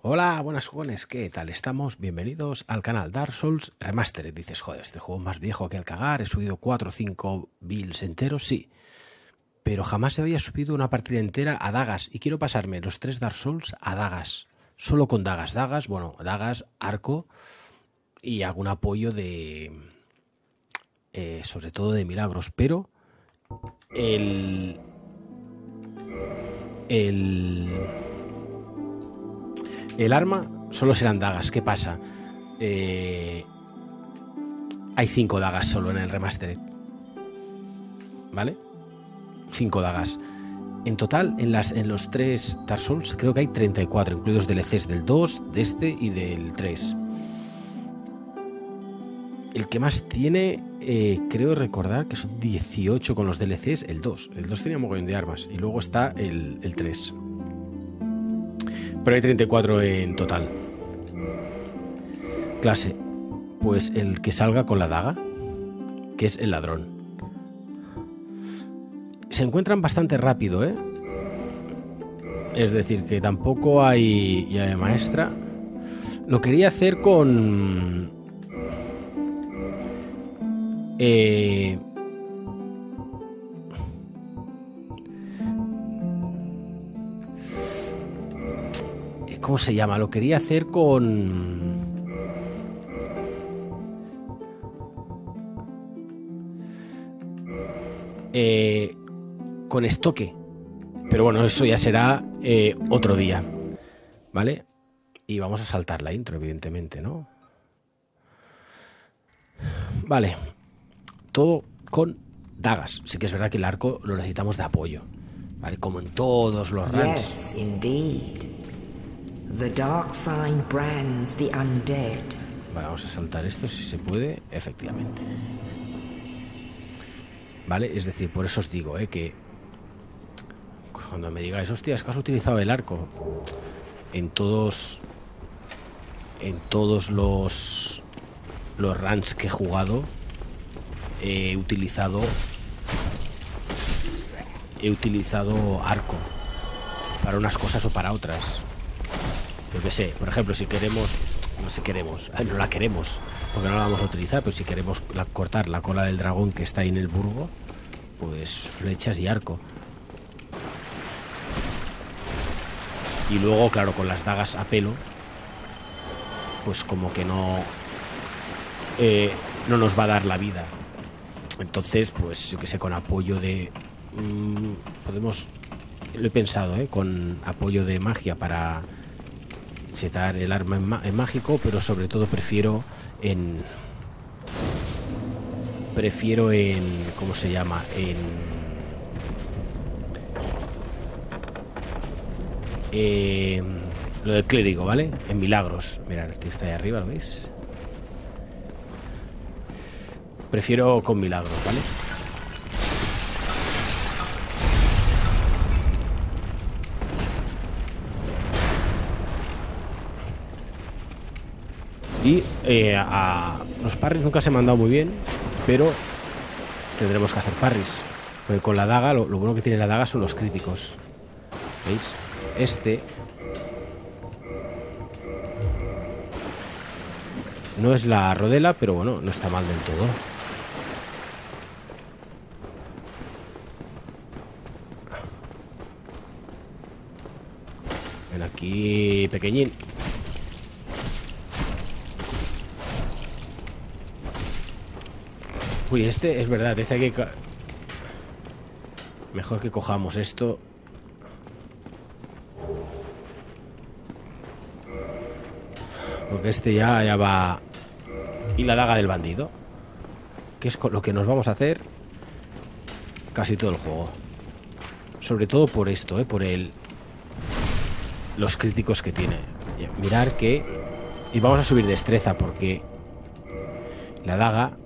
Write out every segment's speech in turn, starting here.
Hola, buenas jugones, ¿qué tal estamos? Bienvenidos al canal Dark Souls Remastered. Dices, joder, este juego es más viejo que el cagar, he subido 4 o 5 builds enteros, sí. Pero jamás había subido una partida entera a dagas y quiero pasarme los 3 Dark Souls a dagas. Solo con dagas, dagas, arco y algún apoyo de... sobre todo de milagros, pero... El arma solo serán dagas. ¿Qué pasa? Hay 5 dagas solo en el Remastered, ¿vale? 5 dagas. En total, en los 3 Dark Souls, creo que hay 34, incluidos DLCs del 2, de este y del 3. El que más tiene, creo recordar que son 18 con los DLCs, el 2. El 2 tenía mogollón de armas. Y luego está el 3. Pero hay 34 en total. Clase. Pues el que salga con la daga, que es el ladrón. Se encuentran bastante rápido, ¿eh? Es decir, que tampoco hay llave maestra. Lo quería hacer con... ¿Cómo se llama? Lo quería hacer con... con estoque. Pero bueno, eso ya será otro día, ¿vale? Y vamos a saltar la intro, evidentemente, ¿no? Vale. Todo con dagas. Sí que es verdad que el arco lo necesitamos de apoyo, ¿vale? Como en todos los runs. Yes, indeed. The dark sign brands the undead. Vale, vamos a saltar esto si se puede, efectivamente. Vale, es decir, por eso os digo, que cuando me digáis, hostia, es que has utilizado el arco en todos los runs que he jugado, he utilizado arco para unas cosas o para otras. Yo que sé, por ejemplo, si queremos, no la queremos porque no la vamos a utilizar, pero si queremos cortar la cola del dragón que está ahí en el burgo, pues flechas y arco. Y luego, claro, con las dagas a pelo, pues como que no nos va a dar la vida. Entonces, pues yo que sé, con apoyo de... podemos... Lo he pensado, con apoyo de magia para setar el arma en mágico, pero sobre todo prefiero en... ¿cómo se llama? Lo del clérigo, ¿vale? En milagros. Mirad, el tío está ahí arriba, ¿lo veis? Prefiero con milagros, ¿vale? Y a los parries nunca se me han dado muy bien, pero tendremos que hacer parries. Porque con la daga, lo bueno que tiene la daga son los críticos. ¿Veis? Este no es la rodela, pero bueno, no está mal del todo. Ven aquí, pequeñín. Uy, este es verdad, este hay que... Mejor que cojamos esto. Porque este ya va... Y la daga del bandido, que es lo que nos vamos a hacer casi todo el juego. Sobre todo por esto, por los críticos que tiene. Mirar que... Y vamos a subir destreza porque la daga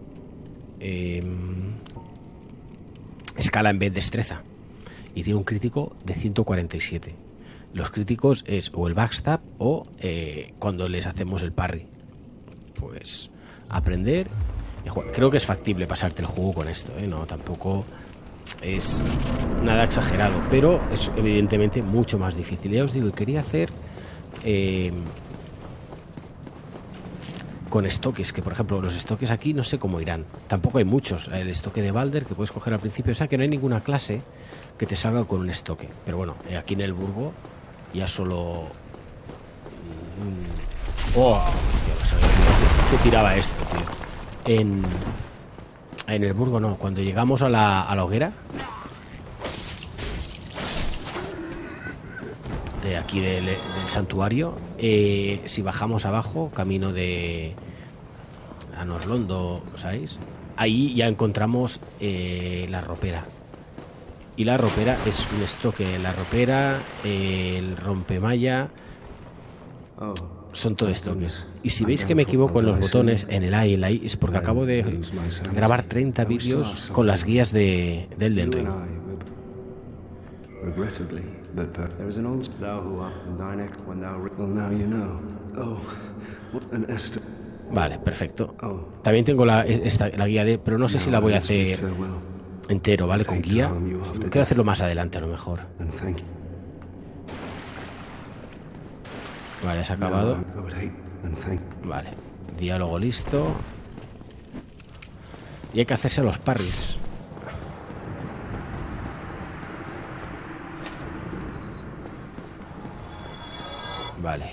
escala en vez de destreza. Y tiene un crítico de 147. Los críticos es o el backstab o cuando les hacemos el parry. Pues aprender. Creo que es factible pasarte el juego con esto, no, tampoco es nada exagerado, pero es evidentemente mucho más difícil. Ya os digo, quería hacer con estoques, que por ejemplo los estoques aquí no sé cómo irán. Tampoco hay muchos. El estoque de Balder que puedes coger al principio, o sea que no hay ninguna clase que te salga con un estoque. Pero bueno, aquí en el Burgo ya solo... ¡Oh! Hostia, ¿qué tiraba esto, tío? En el Burgo no, cuando llegamos a la hoguera de aquí del santuario, si bajamos abajo, camino de a Norlondo, ¿sabéis? Ahí ya encontramos la ropera. Y la ropera es un estoque. La ropera, el rompemalla, son todo estoques. Y si veis que me equivoco en los botones, en el A y en la I, es porque acabo de grabar 30 vídeos con las guías de Elden Ring. Vale, perfecto. También tengo la guía de... Pero no sé si la voy a hacer entero, ¿vale? Con guía. Quiero hacerlo más adelante a lo mejor. Vale, se ha acabado. Vale, diálogo listo. Y hay que hacerse los parries. Vale.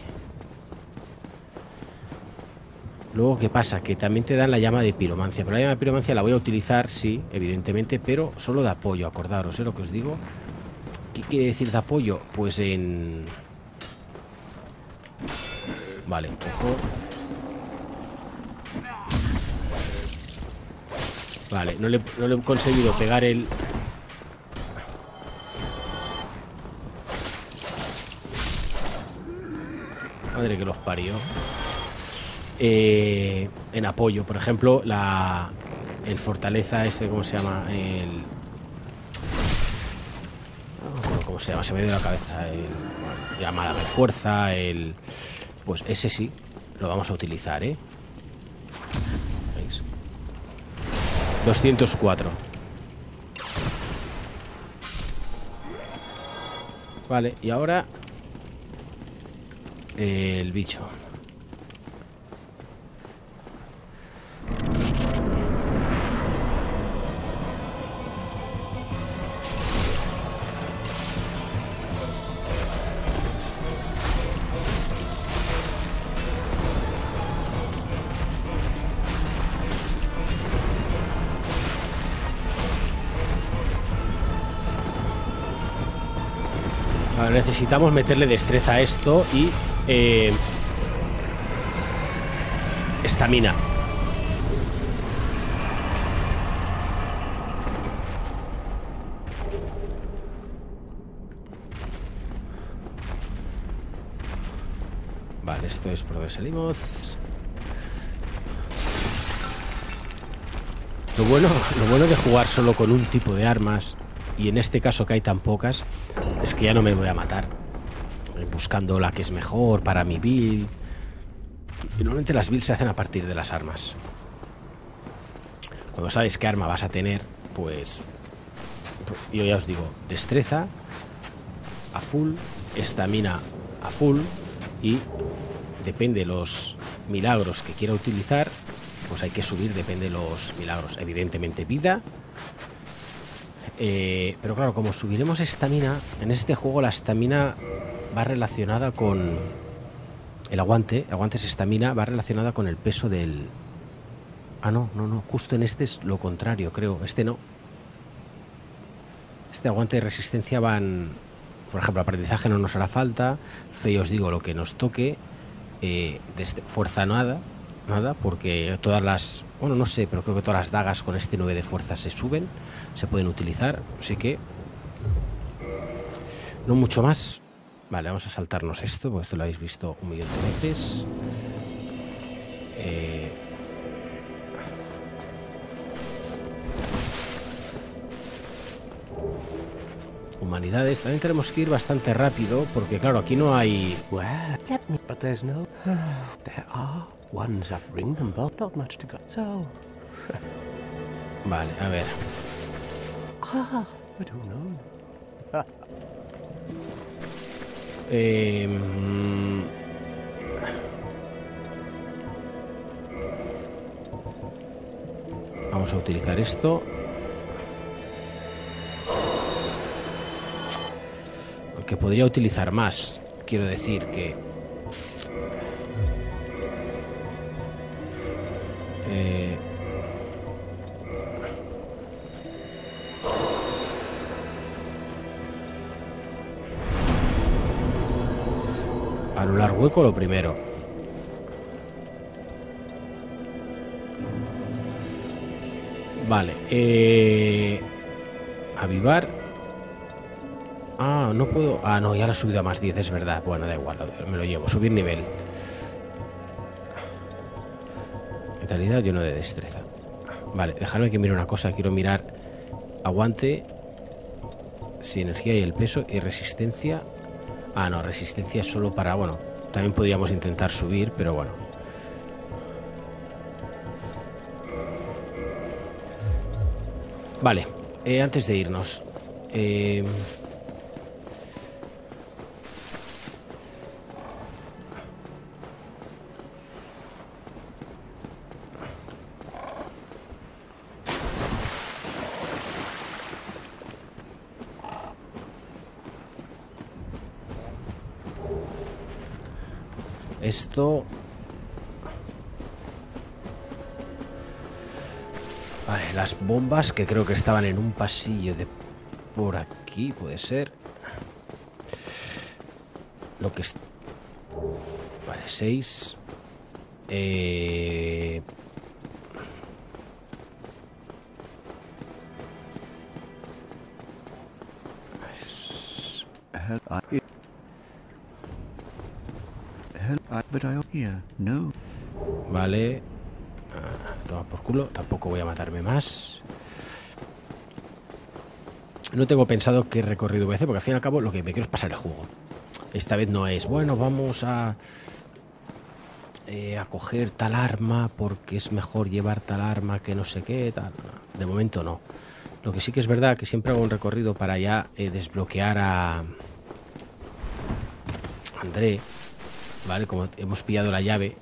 Luego, ¿qué pasa? Que también te dan la llama de piromancia. Pero la llama de piromancia la voy a utilizar, sí, evidentemente, pero solo de apoyo, acordaros, ¿eh? Lo que os digo. ¿Qué quiere decir de apoyo? Pues en... Vale, ojo. Vale, no le he conseguido pegar el... Madre que los parió. En apoyo, por ejemplo, el fortaleza ese, ¿cómo se llama? ¿Cómo se llama? Se me dio la cabeza. Llamada de fuerza, pues ese sí, lo vamos a utilizar, ¿eh? ¿Veis? 204. Vale, y ahora el bicho. Vale, necesitamos meterle destreza a esto y estamina. Vale, esto es por donde salimos. Lo bueno de jugar solo con un tipo de armas, y en este caso que hay tan pocas, es que ya no me voy a matar buscando la que es mejor para mi build. Y normalmente las builds se hacen a partir de las armas. Cuando sabes qué arma vas a tener, pues yo ya os digo, destreza a full, estamina a full, y depende de los milagros que quiera utilizar, pues hay que subir, depende de los milagros. Evidentemente vida. Pero claro, como subiremos estamina, en este juego la estamina va relacionada con el aguante. El aguante es estamina, va relacionada con el peso del... Ah, no, justo en este es lo contrario, creo. Este no. Este aguante y resistencia van... Por ejemplo, aprendizaje no nos hará falta. Fe, os digo, lo que nos toque. Fuerza nada, porque todas las... Bueno, no sé, pero creo que todas las dagas con este 9 de fuerza se suben, se pueden utilizar, así que... No mucho más. Vale, vamos a saltarnos esto, porque esto lo habéis visto un millón de veces. Humanidades, también tenemos que ir bastante rápido, porque claro, aquí no hay... But there's no... There are ones that bring them both, not much to go. So... Vale, a ver. But who knows? Vamos a utilizar esto. Aunque podría utilizar más. Quiero decir que... anular hueco lo primero. Vale. Avivar. Ah, no puedo... Ah, no, ya lo he subido a más 10, es verdad. Bueno, da igual, me lo llevo. Subir nivel. Vitalidad, yo no de destreza. Vale, dejadme que mire una cosa. Quiero mirar aguante. Sí, energía y el peso. Y resistencia. Ah, no, resistencia es solo para... Bueno, también podríamos intentar subir, pero bueno. Vale, antes de irnos... esto... Vale, las bombas que creo que estaban en un pasillo de por aquí, puede ser. Lo que es... Vale, 6. Vale. Toma por culo. Tampoco voy a matarme más. No tengo pensado qué recorrido voy a hacer, porque al fin y al cabo lo que me quiero es pasar el juego. Esta vez no es, bueno, vamos a coger tal arma porque es mejor llevar tal arma que no sé qué, tal. No, de momento no. Lo que sí que es verdad que siempre hago un recorrido para ya desbloquear a André. Vale, como hemos pillado la llave,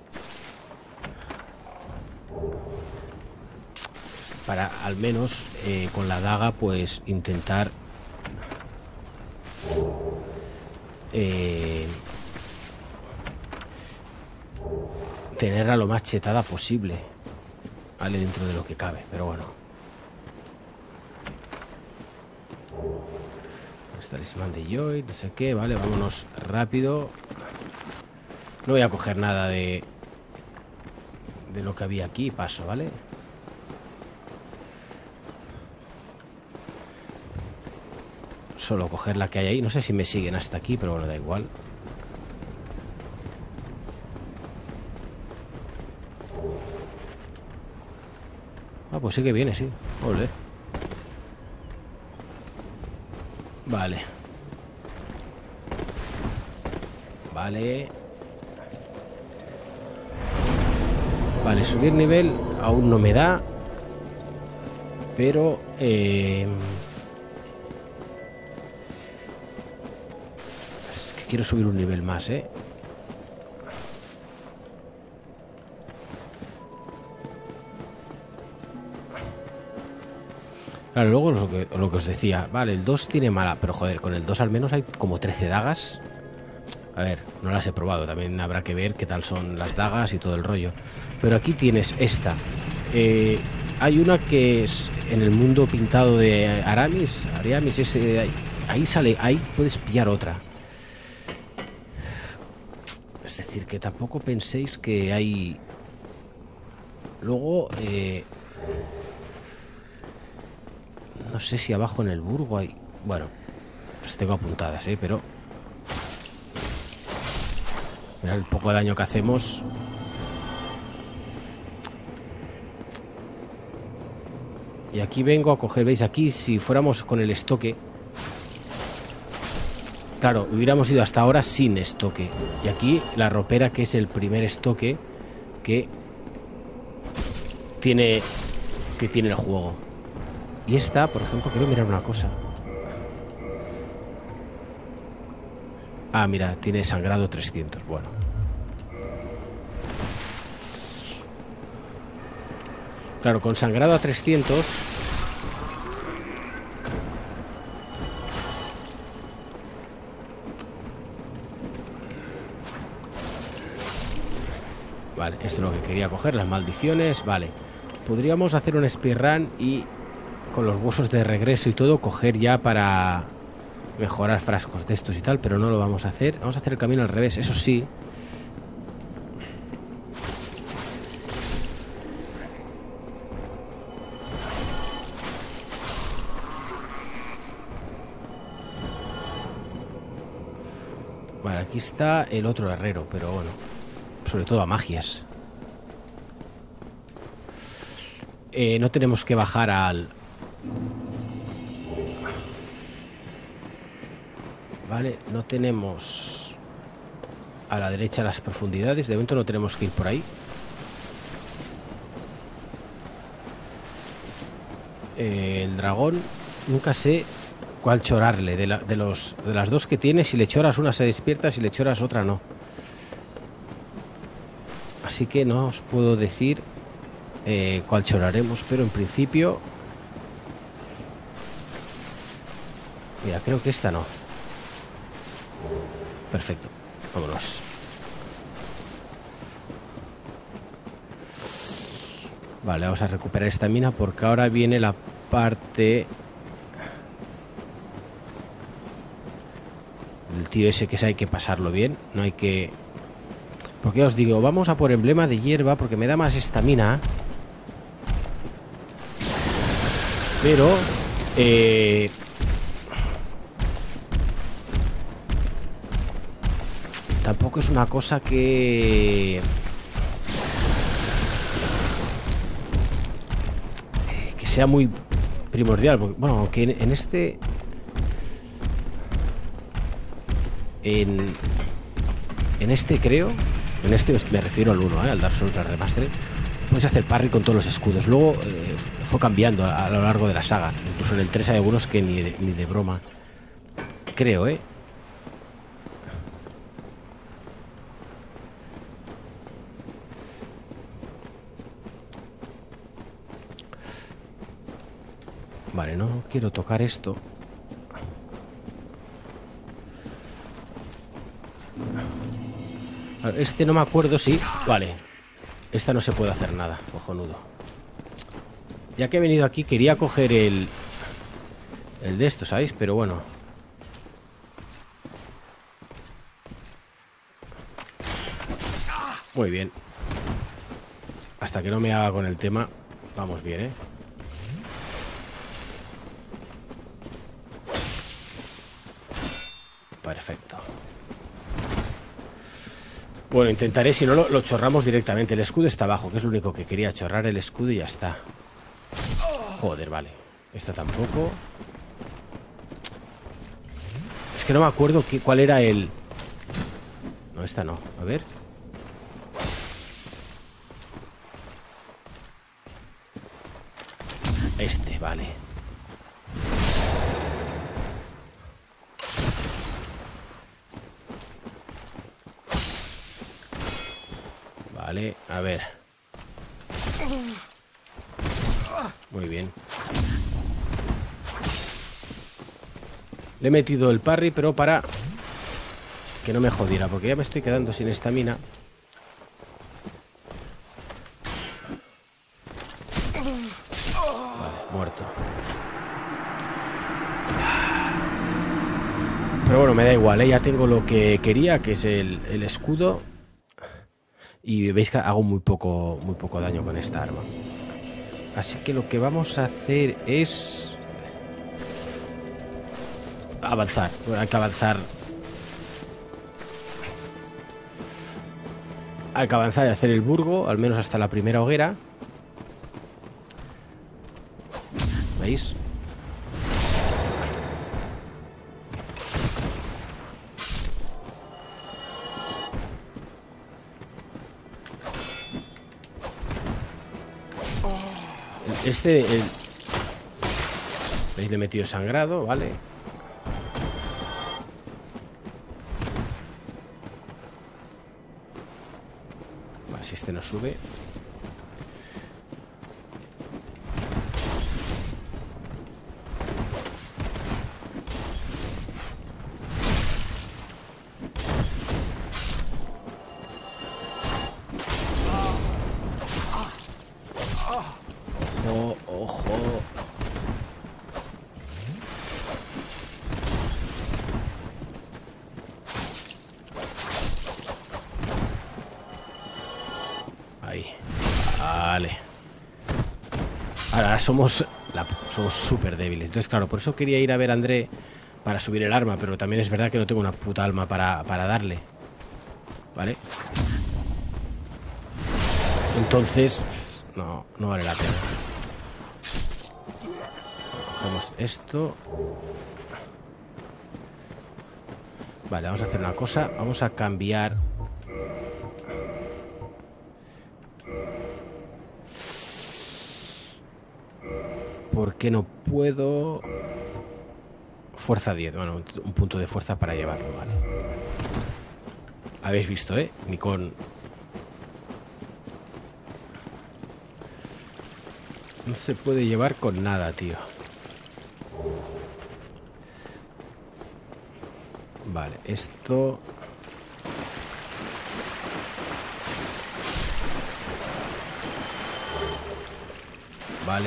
para al menos con la daga pues intentar tenerla lo más chetada posible, vale, dentro de lo que cabe, pero bueno. Talismán de Joy, no sé qué, vale, vámonos rápido. No voy a coger nada de lo que había aquí, paso, ¿vale? Solo coger la que hay ahí. No sé si me siguen hasta aquí, pero bueno, da igual. Ah, pues sí que viene, sí. Olé. Vale. Vale. Vale, subir nivel aún no me da. Pero... es que quiero subir un nivel más, ¿eh? Claro, luego lo que os decía. Vale, el 2 tiene mala, pero joder, con el 2 al menos hay como 13 dagas. A ver, no las he probado. También habrá que ver qué tal son las dagas y todo el rollo. Pero aquí tienes esta. Hay una que es en el mundo pintado de Aramis. Ahí sale, ahí puedes pillar otra. Es decir, que tampoco penséis que hay... Luego... no sé si abajo en el burgo hay... Bueno, pues tengo apuntadas, pero... Mirad el poco daño que hacemos. Y aquí vengo a coger, ¿veis? Aquí si fuéramos con el estoque... Claro, hubiéramos ido hasta ahora sin estoque. Y aquí la ropera, que es el primer estoque que tiene el juego. Y esta, por ejemplo, quiero mirar una cosa. Ah, mira, tiene sangrado 300. Bueno. Claro, con sangrado a 300... Vale, esto es lo que quería coger, las maldiciones. Vale, podríamos hacer un speedrun y con los huesos de regreso y todo coger ya para mejorar frascos de estos y tal, pero no lo vamos a hacer. Vamos a hacer el camino al revés, eso sí. Vale, aquí está el otro herrero, pero bueno, sobre todo a magias. No tenemos que bajar al... Vale, no tenemos a la derecha las profundidades. De momento no tenemos que ir por ahí. El dragón, nunca sé cuál chorarle. De las dos que tiene, si le choras una se despierta, si le choras otra no. Así que no os puedo decir cuál choraremos, pero en principio... Mira, creo que esta no. Perfecto, vámonos. Vale, vamos a recuperar esta mina porque ahora viene la parte del tío ese, que hay que pasarlo bien. No hay que... Porque ya os digo, vamos a por emblema de hierba porque me da más estamina. Pero tampoco es una cosa que sea muy primordial. Porque, bueno, aunque en este... En este creo... En este me refiero al 1, al Dark Souls Remastered. Puedes hacer parry con todos los escudos. Luego fue cambiando a lo largo de la saga. Incluso en el 3 hay algunos que ni de broma. Creo, Vale, no quiero tocar esto. Este no me acuerdo si... Vale. Esta no se puede hacer nada, cojonudo. Ya que he venido aquí quería coger el de estos, ¿sabéis? Pero bueno. Muy bien. Hasta que no me haga con el tema. Vamos bien, Perfecto. Bueno, intentaré, si no lo chorramos directamente. El escudo está abajo, que es lo único que quería. Chorrar el escudo y ya está. Joder, vale. Esta tampoco. Es que no me acuerdo cuál era el... No, esta no. A ver. Este, vale. Vale, a ver. Muy bien. Le he metido el parry, pero para que no me jodiera, porque ya me estoy quedando sin estamina. Vale, muerto. Pero bueno, me da igual, ya tengo lo que quería, que es el escudo. Y veis que hago muy poco daño con esta arma. Así que lo que vamos a hacer es avanzar. Bueno, hay que avanzar. Hay que avanzar y hacer el burgo, al menos hasta la primera hoguera. ¿Veis? ¿Veis? Le he metido sangrado, ¿vale? Vale, si este no sube. Vale. Ahora somos súper débiles. Entonces, claro, por eso quería ir a ver a André para subir el arma, pero también es verdad que no tengo una puta alma para darle. ¿Vale? Entonces, no vale la pena. Cogemos esto. Vale, vamos a hacer una cosa. Vamos a cambiar. ¿Por qué no puedo? Fuerza 10. Bueno, un punto de fuerza para llevarlo, vale. Habéis visto, ni con... No se puede llevar con nada, tío. Vale, esto... Vale.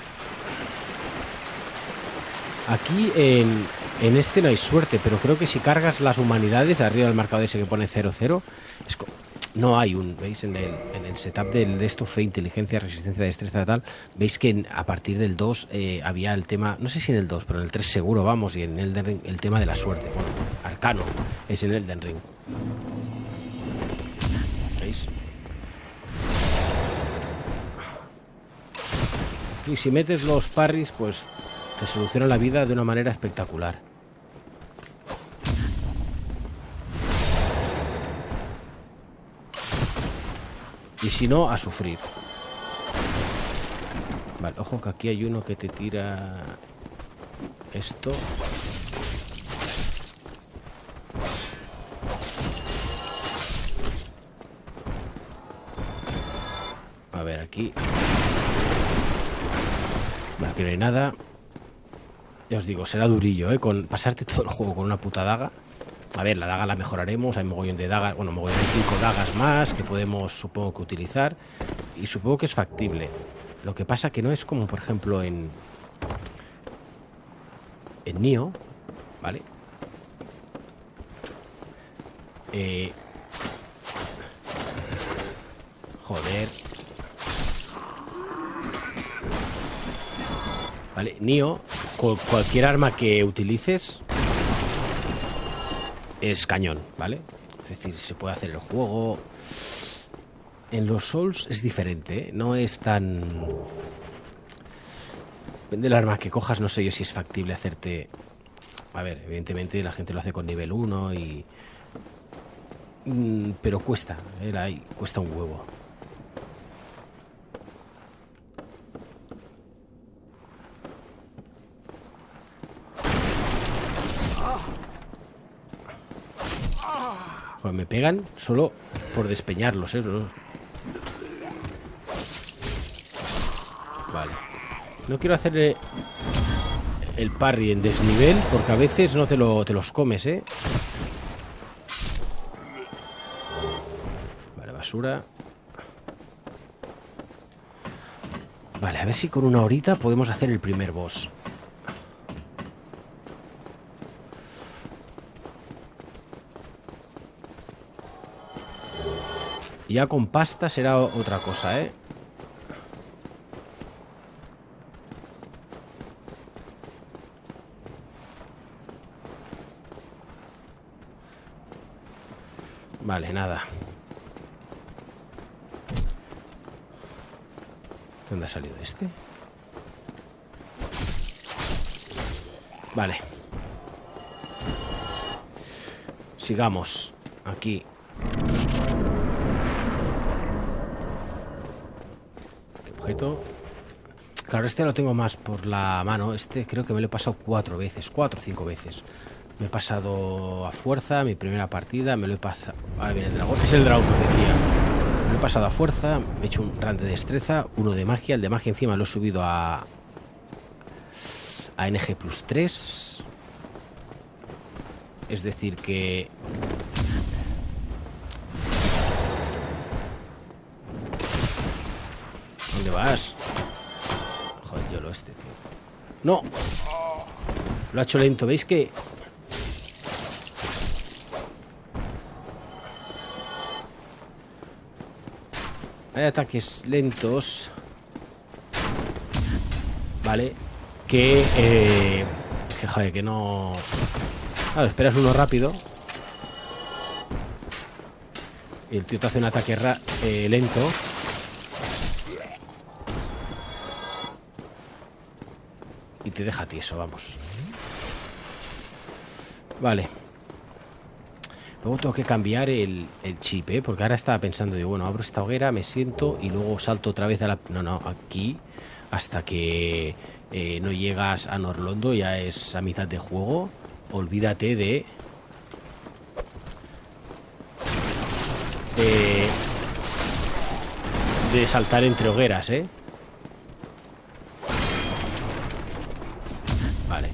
Aquí en este no hay suerte, pero creo que si cargas las humanidades, arriba del marcador ese que pone 00, no hay un... ¿Veis? En el setup de esto, fe, inteligencia, resistencia, destreza, tal, veis que a partir del 2 había el tema, no sé si en el 2, pero en el 3 seguro, vamos, y en Elden Ring el tema de la suerte. Bueno, arcano es en Elden Ring. ¿Veis? Y si metes los parries, pues te soluciona la vida de una manera espectacular. Y si no, a sufrir. Vale, ojo que aquí hay uno que te tira esto. A ver, aquí. Vale, aquí no hay nada. Ya os digo, será durillo, con pasarte todo el juego con una puta daga. A ver, la daga la mejoraremos. Hay mogollón de dagas, bueno, mogollón de 5 dagas más que podemos, supongo que utilizar. Y supongo que es factible. Lo que pasa que no es como, por ejemplo, en Nioh, ¿vale? Joder. Vale, Nioh, cualquier arma que utilices es cañón, ¿vale? Es decir, se puede hacer el juego. En los Souls es diferente, ¿eh? No es tan... Depende del arma que cojas, no sé yo si es factible hacerte... A ver, evidentemente la gente lo hace con nivel 1 y... pero cuesta, cuesta un huevo. Joder, me pegan solo por despeñarlos, ¿eh? Vale. No quiero hacer el parry en desnivel porque a veces no te los comes, ¿eh? Vale, basura. Vale, a ver si con una horita podemos hacer el primer boss. Ya con pasta será otra cosa, ¿eh? Vale, nada. ¿Dónde ha salido este? Vale. Sigamos. Aquí. ¿Qué objeto? Claro, este lo tengo más por la mano. Este creo que me lo he pasado 4 veces. 4 o 5 veces. Me he pasado a fuerza, mi primera partida. Me lo he pasado... Ahora viene el dragón. Es el dragón que os decía. Me lo he pasado a fuerza. Me he hecho un run de destreza. Uno de magia. El de magia encima lo he subido a NG+3. Es decir que... ¿Dónde vas? Joder, yo lo tío. ¡No! Lo ha hecho lento. ¿Veis que...? hay ataques lentos, ¿vale? Que joder, que no... Claro, esperas uno rápido y el tío te hace un ataque lento. Y te deja tieso, vamos. Vale. Luego tengo que cambiar el chip, ¿eh? Porque ahora estaba pensando, digo, bueno, abro esta hoguera, me siento y luego salto otra vez a la... No, aquí hasta que no llegas a Norlondo, ya es a mitad de juego. Olvídate de saltar entre hogueras, ¿eh? Vale.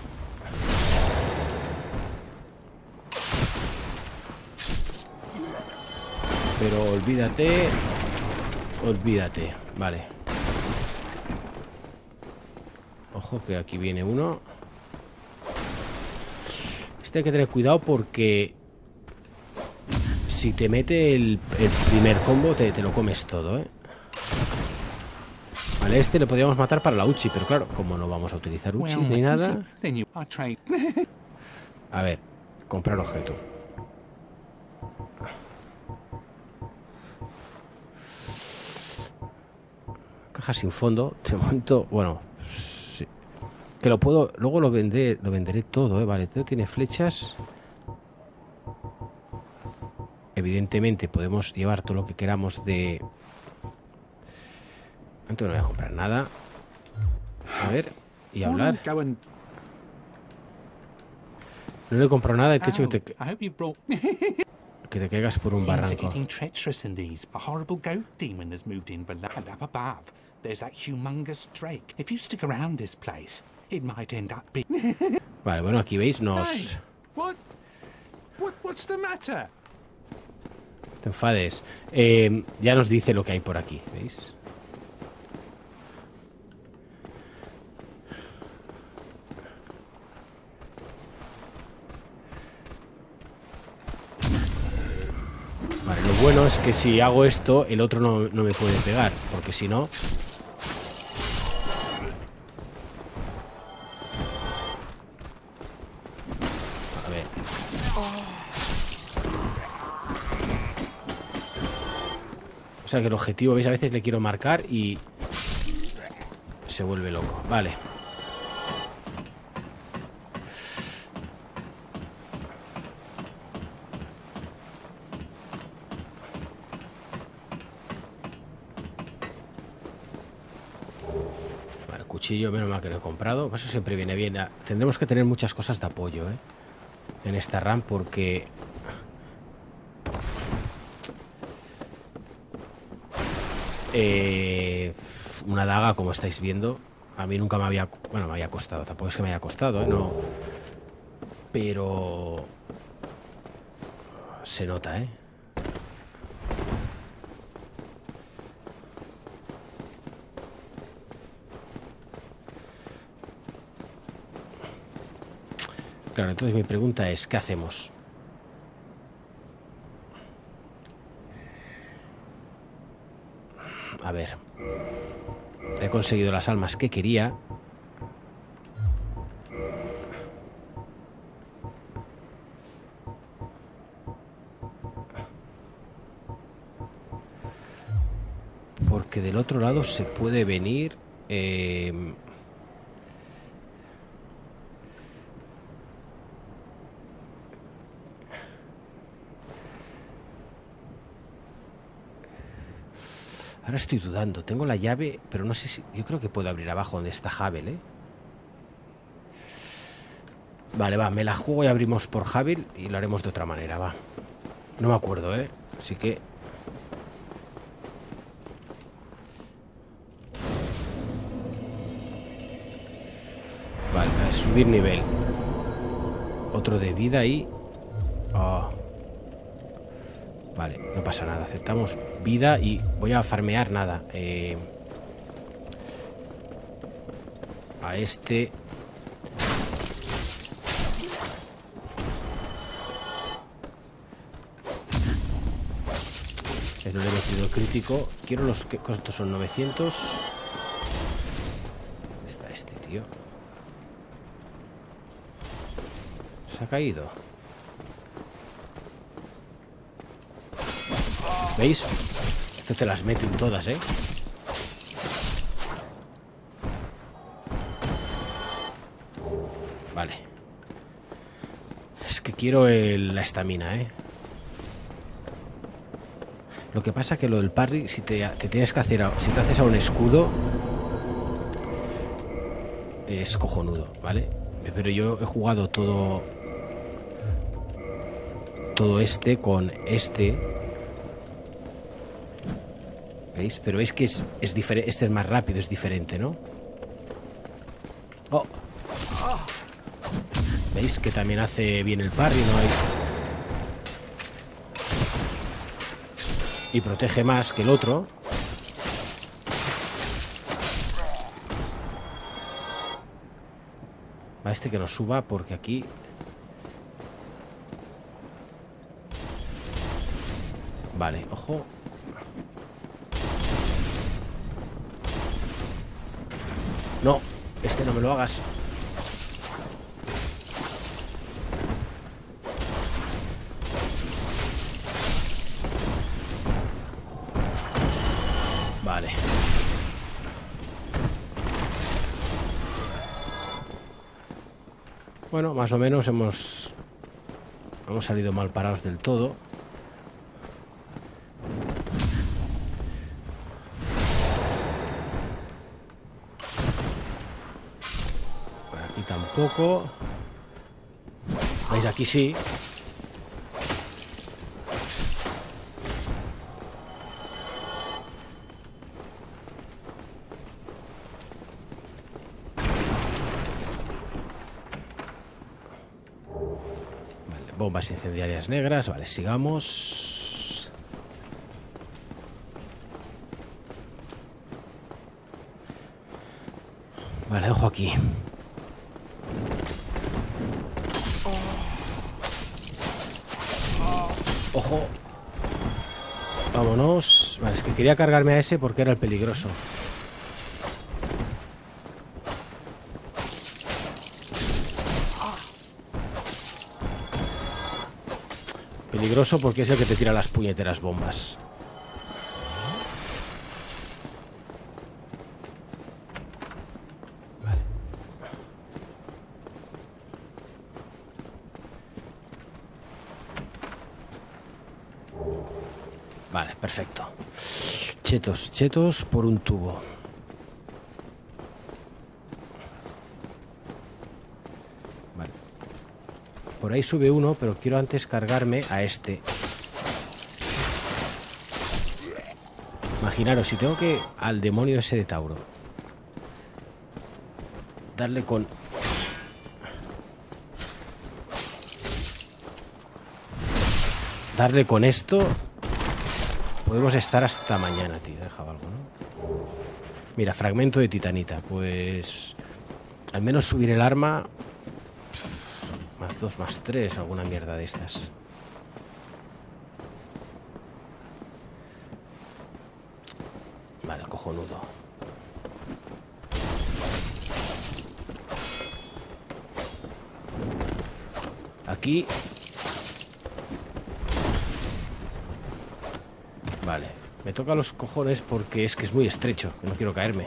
Pero olvídate. Vale. Ojo que aquí viene uno. Este hay que tener cuidado porque si te mete el primer combo te lo comes todo, ¿eh? Vale, este le podríamos matar para la Uchi, pero claro, como no vamos a utilizar Uchi ni nada. A ver, comprar objeto. Caja sin fondo. De momento, bueno, sí. Que lo puedo, luego lo venderé todo, ¿eh? Vale, todo tiene flechas. Evidentemente podemos llevar todo lo que queramos de... Entonces no voy a comprar nada. A ver, y hablar. No le he comprado nada, te he dicho que te caigas por un barranco. Vale, bueno, aquí veis, nos... Te enfades. Ya nos dice lo que hay por aquí, ¿veis? Vale, lo bueno es que si hago esto, el otro no me puede pegar, porque si no... A ver. O sea que el objetivo, ¿veis? A veces le quiero marcar y... se vuelve loco. Vale. Cuchillo, menos mal que lo he comprado. Eso siempre viene bien. Tendremos que tener muchas cosas de apoyo, ¿eh? En esta RAM porque... una daga, como estáis viendo, a mí nunca me había... Bueno, me había costado. Tampoco es que me haya costado, ¿eh? No. Pero... se nota, ¿eh? Claro, entonces mi pregunta es, ¿qué hacemos? A ver. He conseguido las almas que quería. Porque del otro lado se puede venir... Ahora estoy dudando. Tengo la llave, pero no sé si... Yo creo que puedo abrir abajo donde está Havel, ¿eh? Vale, va. Me la juego y abrimos por Havel y lo haremos de otra manera, va. No me acuerdo, ¿eh? Así que... Vale, a ver, subir nivel. Otro de vida y... Oh. Vale, no pasa nada. Aceptamos vida y voy a farmear nada. A este... No le he metido el crítico. Quiero los que estos son 900. ¿Dónde está este tío? Se ha caído. ¿Veis? Este te las meten todas, ¿eh? Vale. Es que quiero la estamina, ¿eh? Lo que pasa que lo del parry, si te tienes que hacer, si te haces a un escudo, es cojonudo, ¿vale? Pero yo he jugado todo este con este. ¿Veis? Pero veis que es diferente. Este es más rápido, es diferente, ¿no? Oh. ¿Veis? Que también hace bien el parry, ¿no? Y protege más que el otro. Va este que nos suba porque aquí... Vale, ojo. No, este no me lo hagas. Vale. Bueno, más o menos hemos salido mal parados del todo. Por aquí tampoco. ¿Veis? Aquí sí. Bombas incendiarias negras. Vale, sigamos. Vale, ojo aquí. Ojo. Vámonos. Vale, es que quería cargarme a ese porque era el peligroso. Peligroso porque es el que te tira las puñeteras bombas. Vale. Vale, perfecto. Chetos por un tubo. Por ahí sube uno, pero quiero antes cargarme a este. Imaginaros, si tengo que al demonio ese de Tauro darle con... Darle con esto, podemos estar hasta mañana, tío. Dejaba algo, ¿no? Mira, fragmento de titanita. Pues al menos subir el arma... Más 2, más 3, alguna mierda de estas. Vale, cojonudo. Aquí. Vale, me toca los cojones porque es que es muy estrecho. No quiero caerme.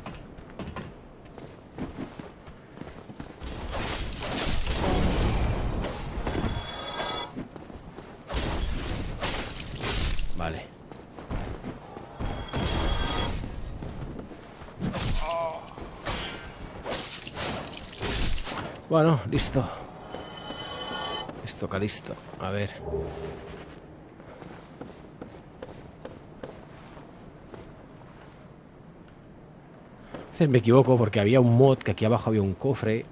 Vale. Bueno, listo. Listo, listo. A ver. A veces me equivoco porque había un mod que aquí abajo había un cofre.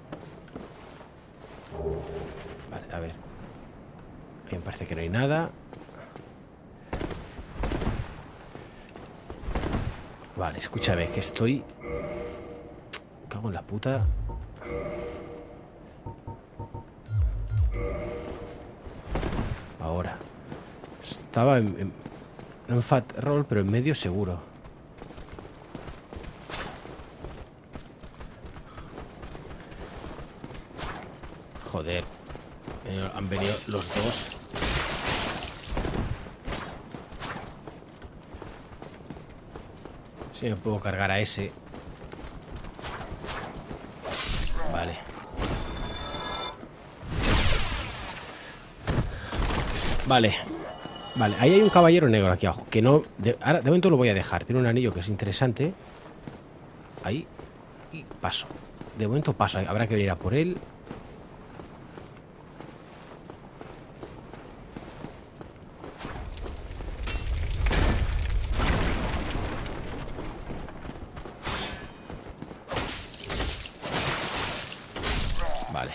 Vale, a ver. Ahí me parece que no hay nada. Vale, escúchame, que estoy... Cago en la puta. Ahora. Estaba en... No en fat roll, pero en medio seguro. Joder. Han venido los dos. Si me puedo cargar a ese. Vale. Vale. Vale, ahí hay un caballero negro aquí abajo. Que no... ahora, de momento lo voy a dejar. Tiene un anillo que es interesante. Ahí. Y paso. De momento paso. Habrá que venir a por él. Vale.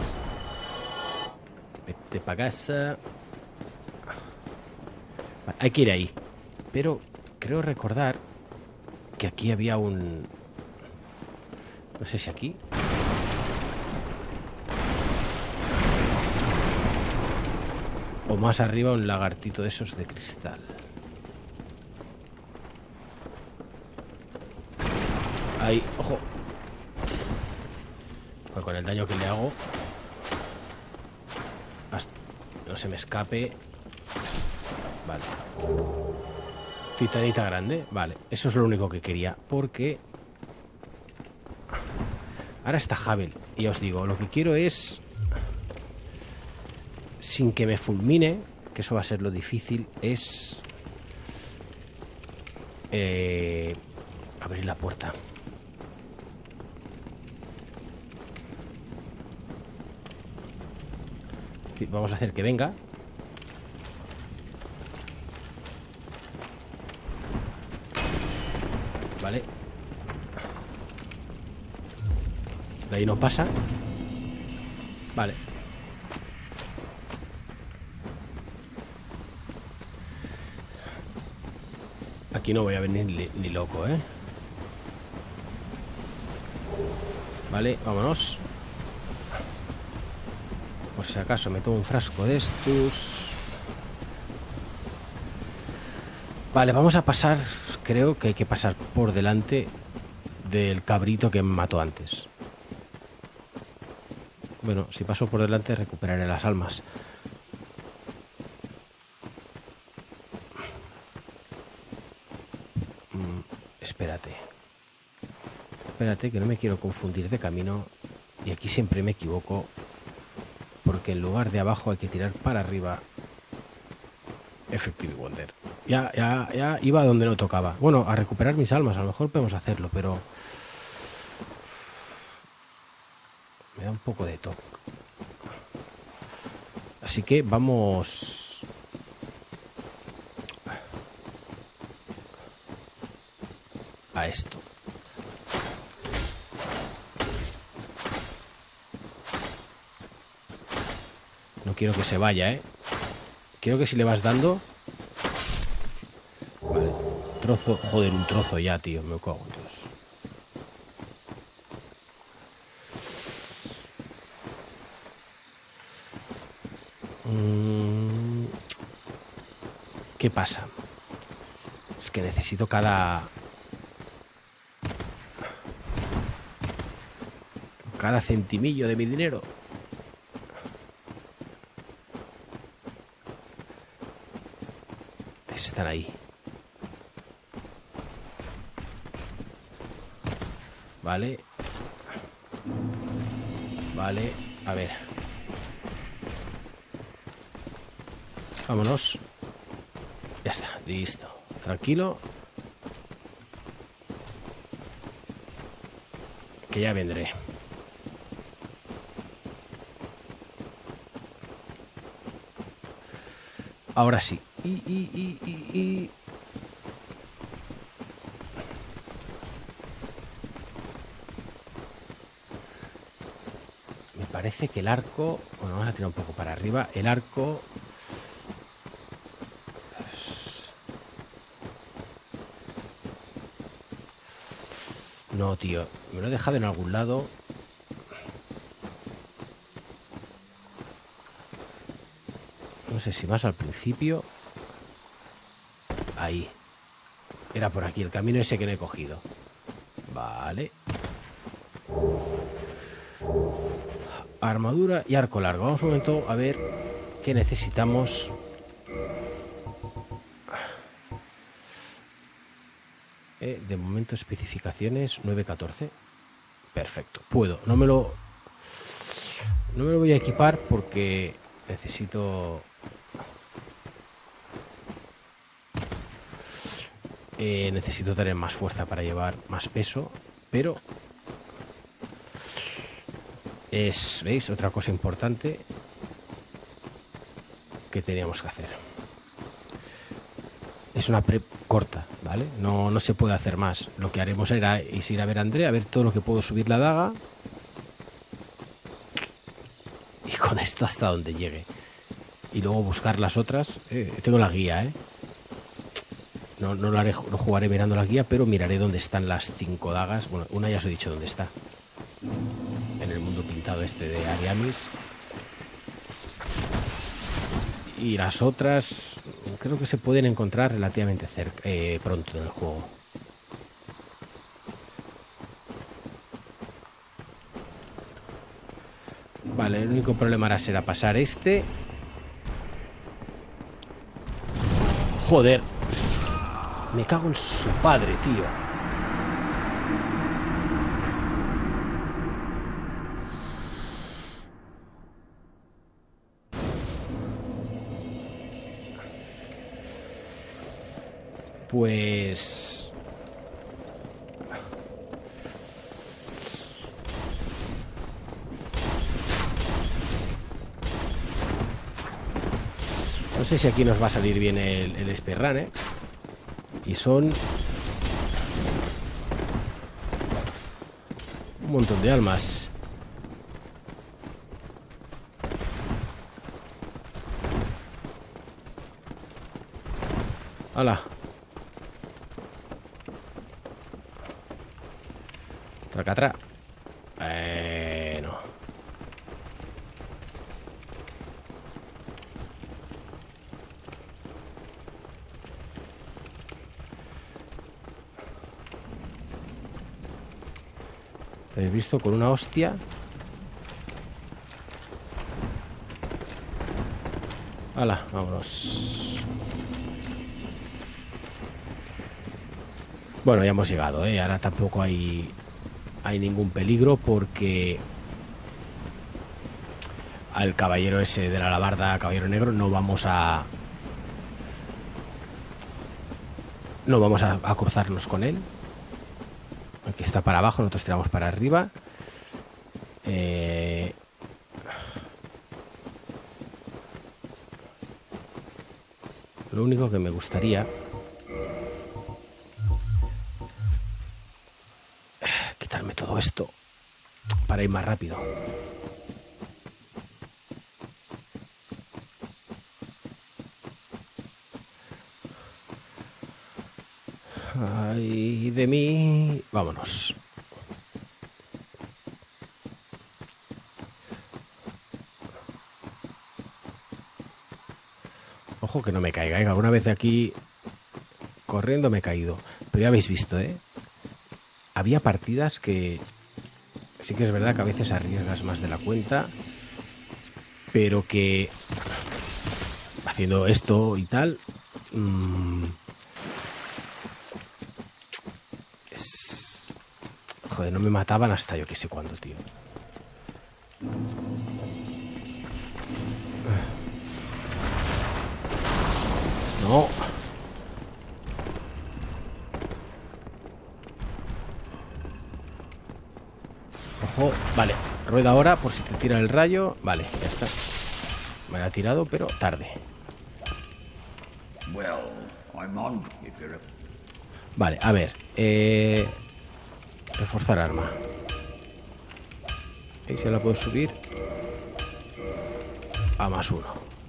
Vete para casa. Vale, hay que ir ahí. Pero creo recordar que aquí había un... No sé si aquí. O más arriba un lagartito de esos de cristal. Ahí, ojo. Pues con el daño que le hago. Hasta no se me escape. Vale. Titanita grande. Vale, eso es lo único que quería. Porque... ahora está Havel. Y os digo, lo que quiero es... sin que me fulmine, que eso va a ser lo difícil, es... abrir la puerta. Vamos a hacer que venga. Vale. De ahí no pasa. Vale. Aquí no voy a venir ni loco, ¿eh? Vale, vámonos. Por si acaso me tomo un frasco de estos. Vale, vamos a pasar. Creo que hay que pasar por delante del cabrito que me mató antes. Bueno, si paso por delante recuperaré las almas. Espérate. Espérate, que no me quiero confundir de camino. Y aquí siempre me equivoco. Porque en lugar de abajo hay que tirar para arriba. Effective Wonder. Ya iba a donde no tocaba. Bueno, a recuperar mis almas. A lo mejor podemos hacerlo, pero... me da un poco de toque. Así que vamos... a esto. No quiero que se vaya, ¿eh? Quiero que si le vas dando... Vale. Trozo... Joder, un trozo ya, tío. Me cago en Dios. ¿Qué pasa? Es que necesito cada centimillo de mi dinero. Están ahí. Vale. Vale, a ver. Vámonos. Ya está, listo. Tranquilo. Que ya vendré. Ahora sí. Me parece que el arco... Bueno, vamos a tirar un poco para arriba. El arco... No, tío. Me lo he dejado en algún lado. No sé si más al principio. Ahí. Era por aquí, el camino ese que no he cogido. Vale. Armadura y arco largo. Vamos un momento a ver qué necesitamos. De momento especificaciones 914. Perfecto. Puedo. No me lo voy a equipar porque necesito... necesito tener más fuerza para llevar más peso, pero es, ¿veis? Otra cosa importante que teníamos que hacer. Es una prep corta, ¿vale? No se puede hacer más. Lo que haremos es ir a ver a Andrea, a ver todo lo que puedo subir la daga. Y con esto hasta donde llegue. Y luego buscar las otras. Tengo la guía, ¿eh? No lo haré, no jugaré mirando la guía, pero miraré dónde están las 5 dagas. Bueno, una ya os he dicho dónde está. En el mundo pintado este de Ariamis. Y las otras creo que se pueden encontrar relativamente cerca, pronto en el juego. Vale, el único problema ahora será pasar este. Joder. Me cago en su padre, tío. Pues... no sé si aquí nos va a salir bien el speedrun, ¿eh? Y son... un montón de almas. ¡Hala! Tracatra. No. ¿Habéis visto? Con una hostia. ¡Hala! Vámonos. Bueno, ya hemos llegado, ¿eh? Ahora tampoco hay ningún peligro porque al caballero ese de la alabarda, caballero negro, no vamos a cruzarnos con él. Aquí está para abajo, nosotros tiramos para arriba. Lo único que me gustaría quitarme todo esto para ir más rápido. Ay de mí. Vámonos. Ojo que no me caiga, ¿eh? Alguna vez de aquí corriendo me he caído. Pero ya habéis visto, ¿eh? Había partidas que sí que es verdad que a veces arriesgas más de la cuenta, pero que haciendo esto y tal joder, no me mataban hasta yo que sé cuándo, tío. No. Ojo, vale. Rueda ahora por si te tira el rayo. Vale, ya está. Me ha tirado, pero tarde. Vale, a ver. Reforzar arma. ¿Y si la puedo subir? A +1.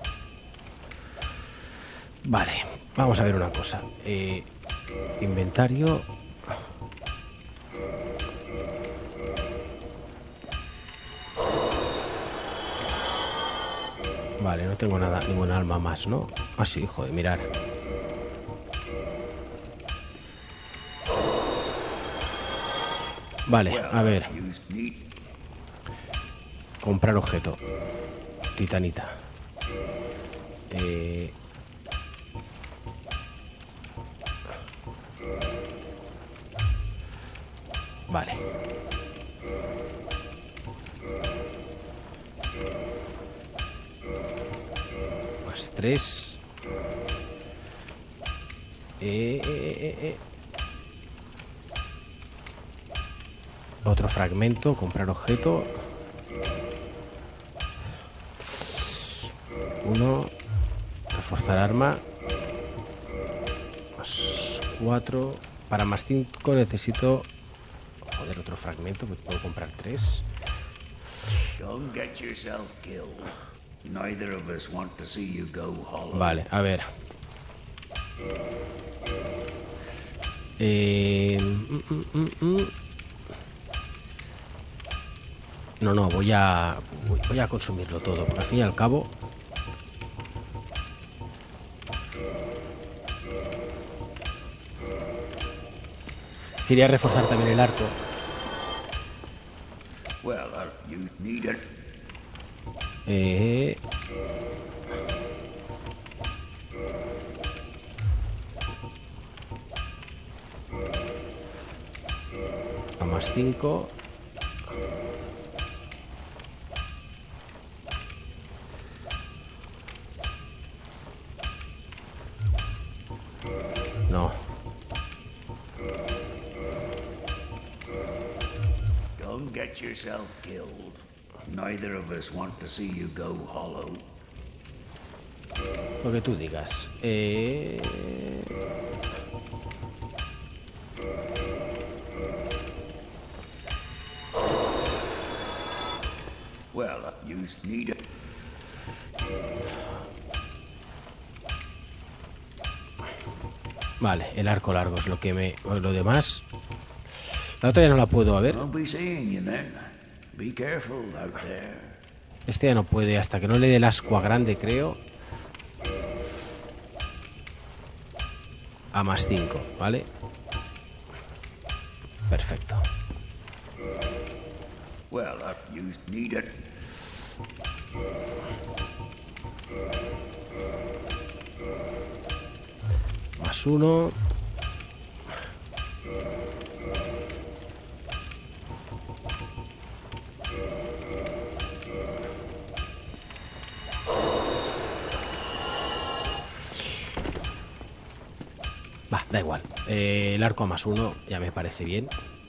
Vale, vamos a ver una cosa. Inventario. Vale, no tengo nada, ningún alma más, ¿no? Ah, sí, joder, mirar. Vale, a ver. Comprar objeto. Titanita. Vale. Más 3. Otro fragmento, comprar objeto. 1. Reforzar arma. Más 4. Para más 5 necesito... Joder, otro fragmento, que puedo comprar 3. Vale, a ver. No, voy a consumirlo todo, porque al fin y al cabo... Quería reforzar también el arco. A más 5. No. Don't get yourself killed. Neither of us want to see you go hollow. Lo que tú digas. Well, you need it. Vale, el arco largo es lo que me... Lo demás... La otra ya no la puedo, ver. I'll be seeing you then. Be careful out there. Este ya no puede, hasta que no le dé el ascua grande, creo. A más 5, ¿vale? Perfecto. Well, you need it. Más 1. Va, da igual. El arco a más 1 ya me parece bien.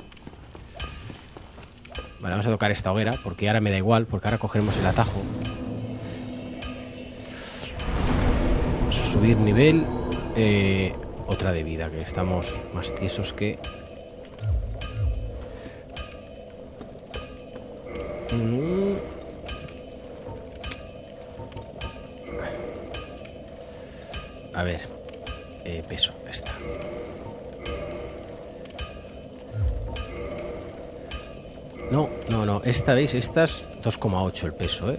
Vale, vamos a tocar esta hoguera, porque ahora me da igual, porque ahora cogeremos el atajo. Subir nivel. Otra de vida, que estamos más tiesos que... A ver, peso, esta. No, esta, ¿veis? Esta es 2,8 el peso,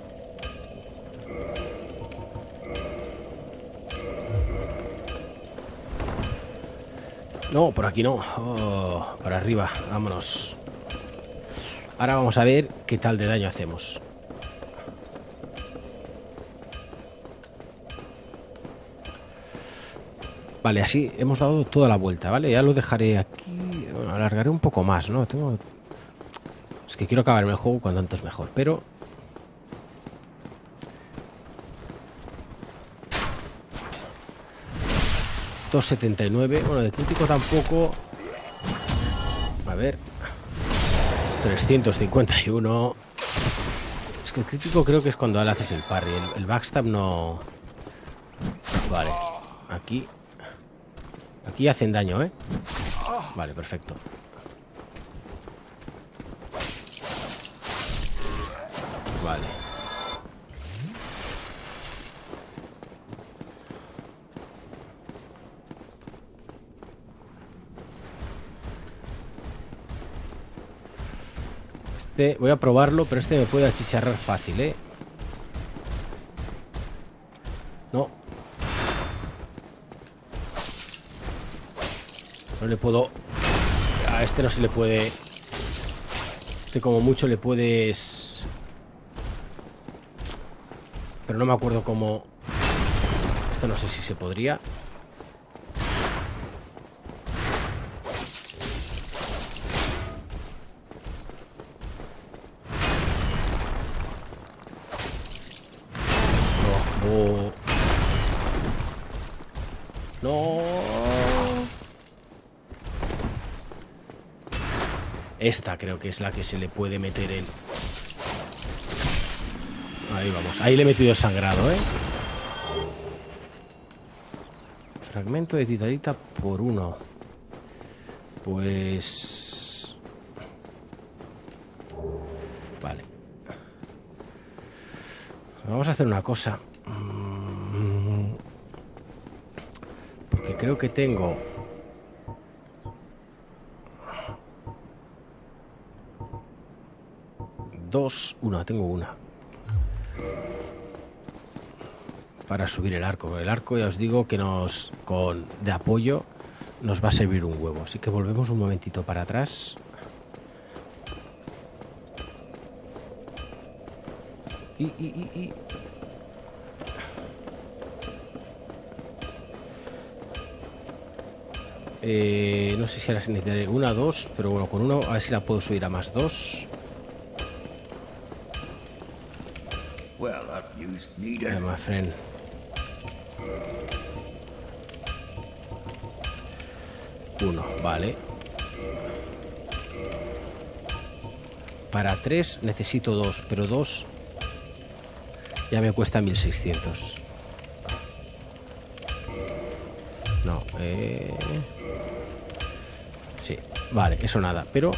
No, por aquí no. Oh, para arriba, vámonos. Ahora vamos a ver qué tal de daño hacemos. Vale, así hemos dado toda la vuelta, ¿vale? Ya lo dejaré aquí. Bueno, alargaré un poco más, ¿no? Es que quiero acabarme el juego cuanto antes mejor, pero... $279. Bueno, de crítico tampoco. A ver. 351. Es que el crítico creo que es cuando le haces el parry. El backstab no... Vale. Aquí hacen daño, Vale, perfecto. Vale. Voy a probarlo, pero este me puede achicharrar fácil, No. No le puedo... A este no se le puede Este como mucho le puedes... Pero no me acuerdo cómo... Esto no sé si se podría. No. No. Esta creo que es la que se le puede meter el... Ahí vamos. Ahí le he metido el sangrado, ¿eh? Fragmento de titadita por 1. Pues... Vale. Vamos a hacer una cosa. Porque creo que tengo... Tengo una. Para subir el arco. El arco ya os digo que de apoyo nos va a servir un huevo. Así que volvemos un momentito para atrás. No sé si ahora necesitaré una, 2, pero bueno, con uno a ver si la puedo subir a más 2. My friend. Uno, vale. Para 3 necesito 2, pero 2 ya me cuesta 1600. No, sí, vale, eso nada, pero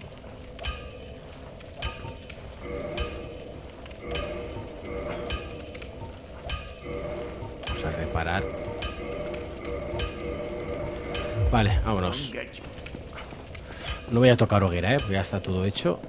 vamos a reparar. Vale, vámonos. No voy a tocar hoguera, porque ya está todo hecho.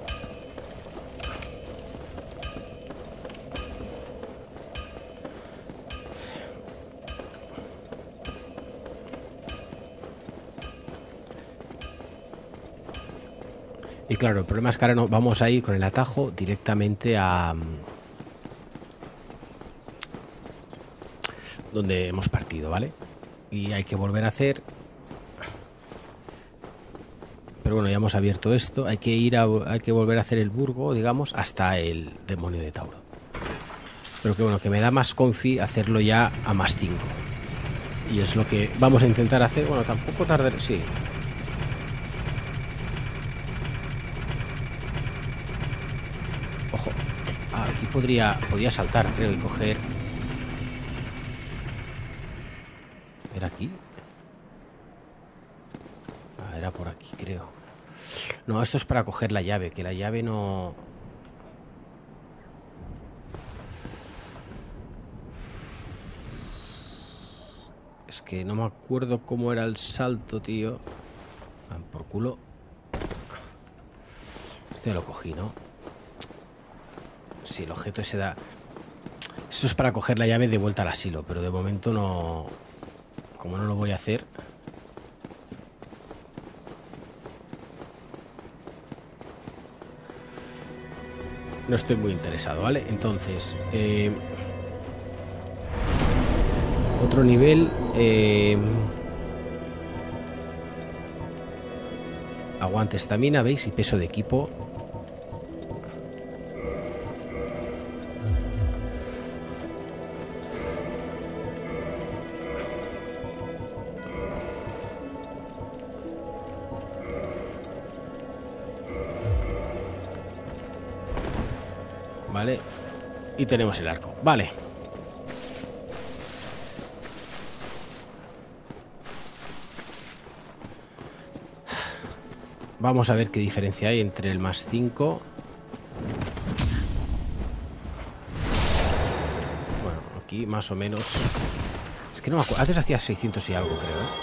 Y claro, el problema es que ahora no vamos a ir con el atajo directamente a donde hemos partido, ¿vale? Y hay que volver a hacer. Pero bueno, ya hemos abierto esto. Hay que volver a hacer el burgo, digamos, hasta el demonio de Tauro. Pero que bueno, que me da más confi hacerlo ya a más 5. Y es lo que vamos a intentar hacer. Bueno, tampoco tardaré. Sí. Ojo. Aquí podría saltar, creo, y coger. ¿Era aquí? Era por aquí, creo. No, esto es para coger la llave, que la llave no... Es que no me acuerdo cómo era el salto, tío. Por culo. Este lo cogí, ¿no? Sí, el objeto ese da... Esto es para coger la llave de vuelta al asilo, pero de momento no... Como no lo voy a hacer... No estoy muy interesado, ¿vale? Entonces, otro nivel, aguante, estamina, ¿veis? Y peso de equipo. Vale, y tenemos el arco. Vale. Vamos a ver qué diferencia hay entre el más 5. Bueno, aquí más o menos. Es que no me acuerdo. Antes hacía 600 y algo, creo, ¿eh?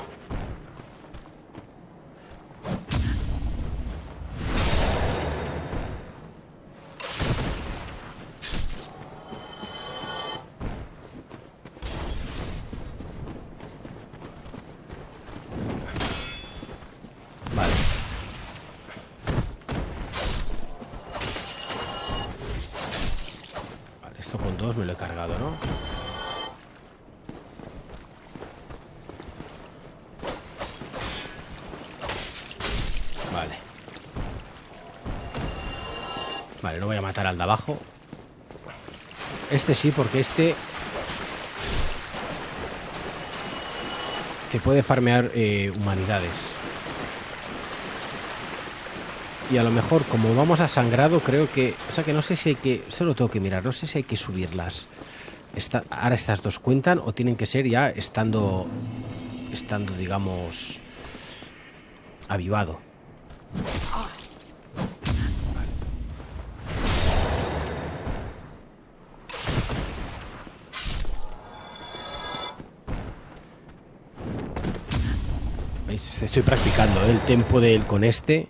Esto con 2 me lo he cargado, ¿no? Vale. Vale, no voy a matar al de abajo. Este sí, porque este te puede farmear humanidades. Y a lo mejor, como vamos a sangrado, creo que... O sea que no sé si hay que... Solo tengo que mirar, no sé si hay que subirlas. Ahora estas 2 cuentan o tienen que ser ya estando, digamos, avivado. Vale. ¿Veis? Estoy practicando el tempo de él con este.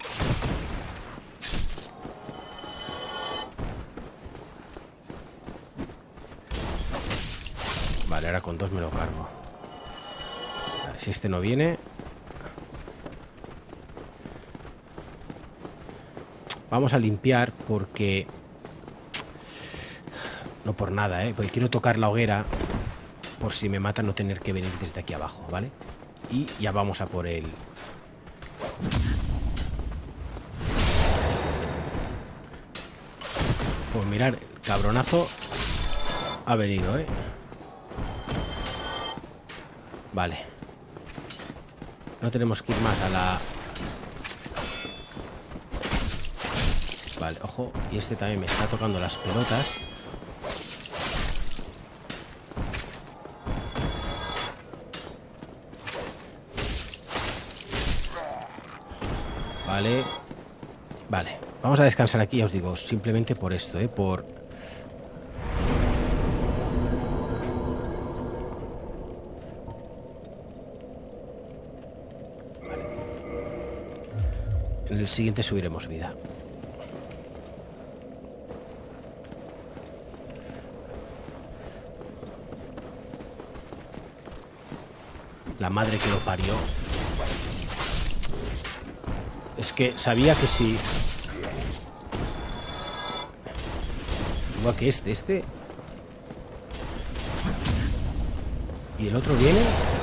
Vale, ahora con 2 me lo cargo. Vale, si este no viene... Vamos a limpiar porque... No por nada, porque quiero tocar la hoguera por si me matan no tener que venir desde aquí abajo, ¿vale? Y ya vamos a por él. Pues mirar, el cabronazo ha venido, Vale. No tenemos que ir más a la... Vale, ojo. Y este también me está tocando las pelotas. Vale. Vale. Vamos a descansar aquí, ya os digo. Simplemente por esto, por... En el siguiente subiremos vida. La madre que lo parió. Es que sabía que si... Igual que este. Y el otro viene...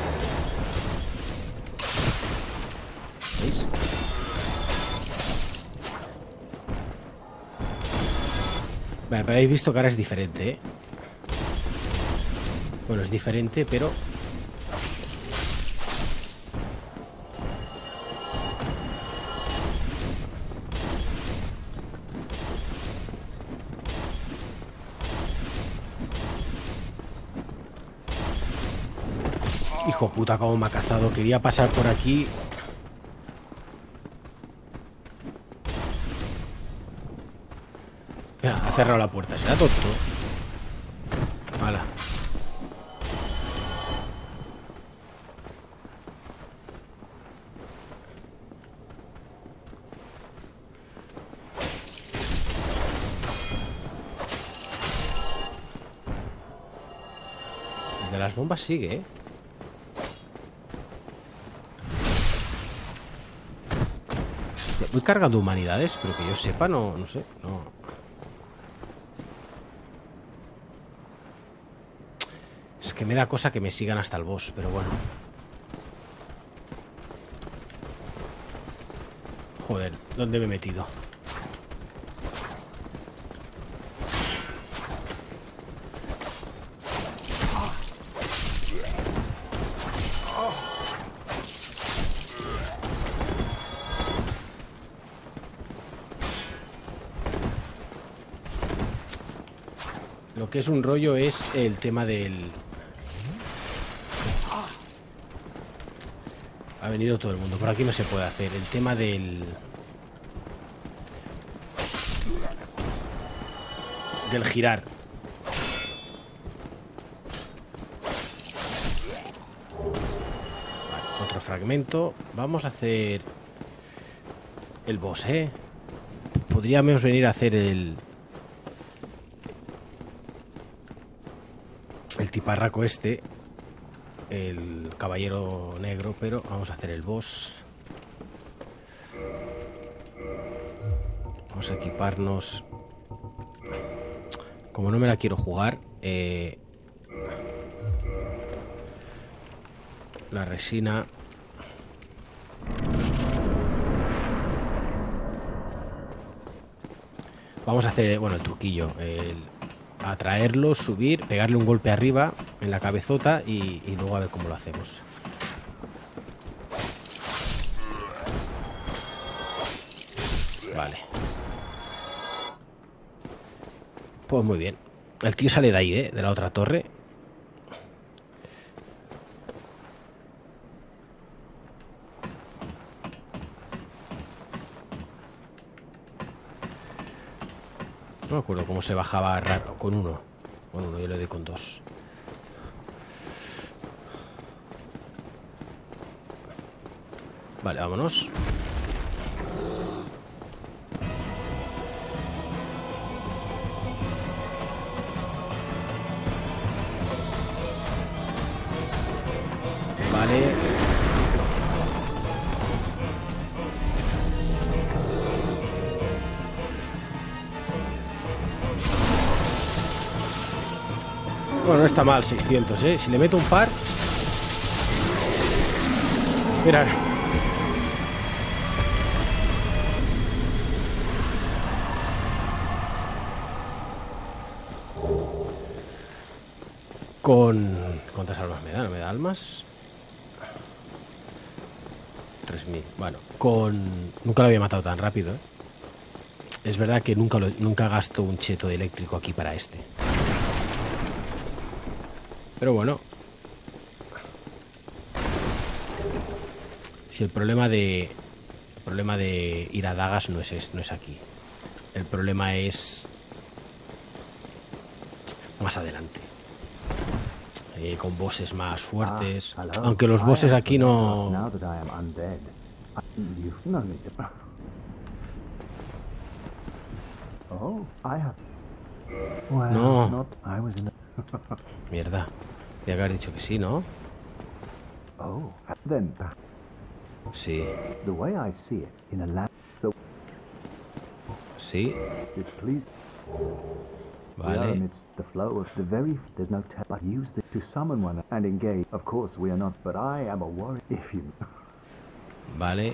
¿Veis? Vale, pero habéis visto que ahora es diferente, Bueno, es diferente, pero... Hijo puta, cómo me ha cazado. Quería pasar por aquí... Mira, ha cerrado la puerta. Será tonto. Hala. El de las bombas sigue, Voy cargando humanidades, pero que yo sepa, no sé, no. Es que me da cosa que me sigan hasta el boss, pero bueno. Joder, ¿dónde me he metido? Lo que es un rollo es el tema del... Ha venido todo el mundo. Por aquí no se puede hacer. El tema del... Del girar. Vale, otro fragmento. Vamos a hacer... El boss, Podríamos venir a hacer el tiparraco este, el caballero negro, pero vamos a hacer el boss. Vamos a equiparnos como no me la quiero jugar, la resina. Vamos a hacer, bueno, el truquillo. Atraerlo, subir, pegarle un golpe arriba en la cabezota y luego a ver cómo lo hacemos. Vale. Pues muy bien. El tío sale de ahí, de la otra torre. No me acuerdo cómo se bajaba raro. Con uno. Con uno, yo le doy con dos. Vale, vámonos. Vale. Bueno, no está mal 600, ¿eh? Si le meto un par... Mirad. ¿Cuántas almas me da? ¿No me da almas? 3000. Bueno, nunca lo había matado tan rápido, ¿eh? Es verdad que nunca gasto un cheto eléctrico aquí para este. Pero bueno. Si el problema de ir a dagas no es aquí. El problema es más adelante. Con bosses más fuertes. Aunque los bosses aquí no... No. Mierda. Tenía que haber dicho que sí, ¿no? Sí. Sí. Vale. Vale.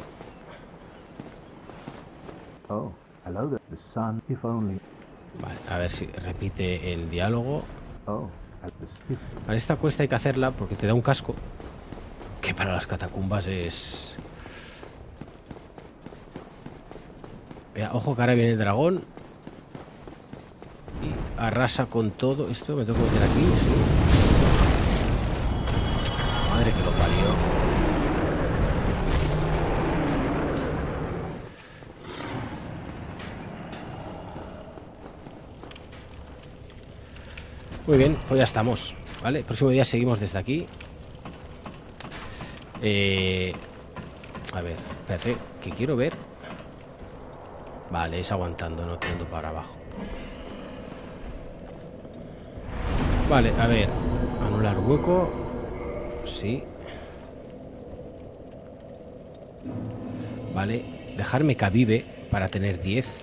Vale, a ver si repite el diálogo. Vale, esta cuesta hay que hacerla porque te da un casco que para las catacumbas es... Mira, ojo que ahora viene el dragón y arrasa con todo. Esto me tengo que meter aquí, sí. Madre que lo parió. Muy bien, pues ya estamos, ¿vale? El próximo día seguimos desde aquí. A ver, espérate, que quiero ver. Vale, es aguantando, no tirando para abajo. Vale, a ver. Anular hueco. Sí. Vale, dejarme cavive para tener 10.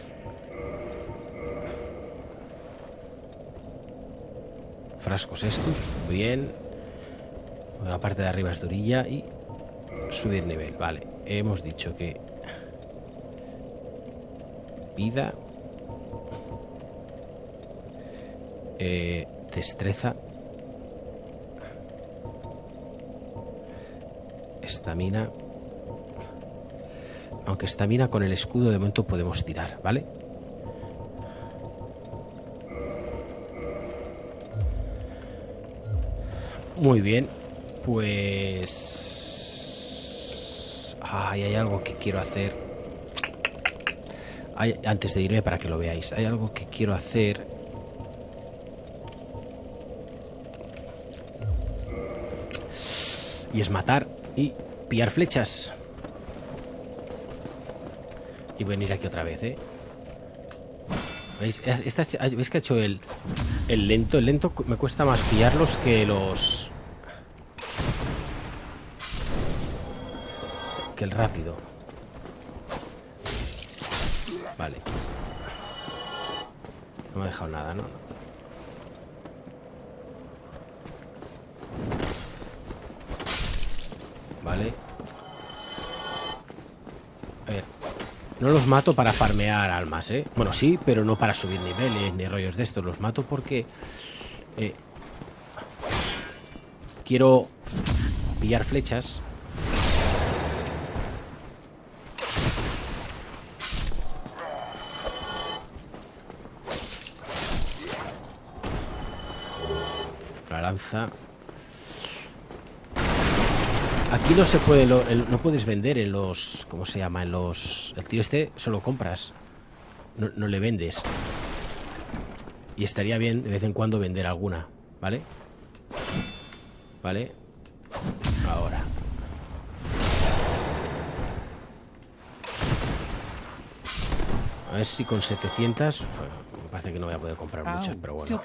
Frascos estos, muy bien. La parte de arriba es durilla y subir nivel, vale. Hemos dicho que vida, destreza, estamina. Aunque estamina con el escudo de momento podemos tirar, ¿vale? Muy bien, pues... Ay, hay algo que quiero hacer. Antes de irme para que lo veáis, hay algo que quiero hacer. Y es matar y pillar flechas. Y venir aquí otra vez, ¿eh? ¿Veis? ¿Veis que ha hecho el lento? El lento me cuesta más pillarlos que los... que el rápido. Vale. No me ha dejado nada, ¿no? Vale. A ver. No los mato para farmear almas, ¿eh? Bueno, sí, pero no para subir niveles ni rollos de estos. Los mato porque... quiero pillar flechas. La lanza. Aquí no se puede, no puedes vender en los... ¿Cómo se llama? En los... El tío este solo compras. No le vendes. Y estaría bien de vez en cuando vender alguna, ¿vale? Vale. Ahora. A ver si con 700... Bueno, me parece que no voy a poder comprar muchas, pero bueno.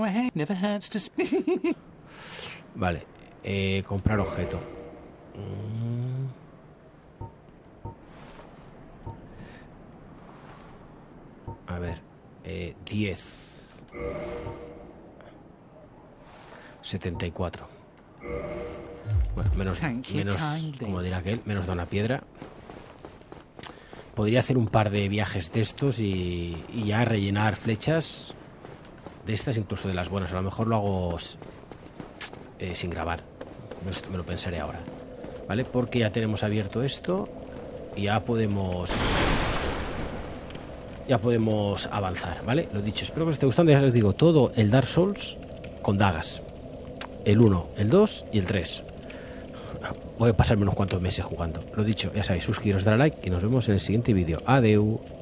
Vale. Comprar objeto. A ver, 10 74. Bueno, menos, como dirá aquel, menos da una piedra. Podría hacer un par de viajes de estos y ya rellenar flechas de estas, incluso de las buenas. A lo mejor lo hago sin grabar. Me lo pensaré ahora, ¿vale? Porque ya tenemos abierto esto y ya podemos avanzar, ¿vale? Lo dicho, espero que os esté gustando. Ya os digo, todo el Dark Souls con dagas. El 1, el 2 y el 3. Voy a pasarme unos cuantos meses jugando. Lo dicho, ya sabéis, suscribiros, darle a like y nos vemos en el siguiente vídeo. Adeu.